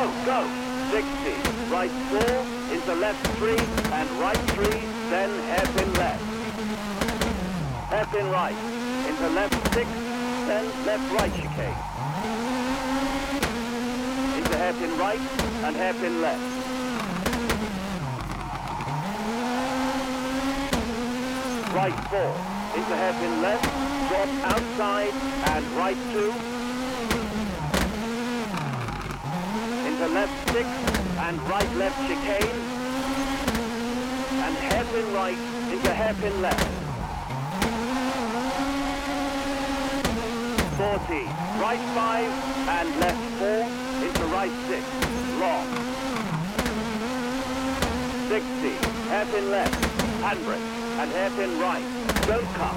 go. 60, right 4, into left 3, and right 3, then hairpin left. Hairpin right, into left 6, then left right chicane. Into hairpin right, and hairpin left. Right 4, into hairpin left, drop outside, and right 2. Into left 6, and right left chicane, and hairpin right, into hairpin left. 40, right 5, and left 4, into right 6, long. 60, hairpin left, handbrake, and hairpin right, don't cut.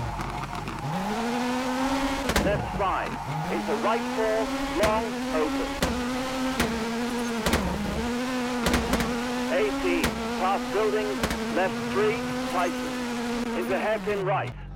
Left 5, into right 4, long, open. 80, past buildings, left 3, tighten. Into hairpin right.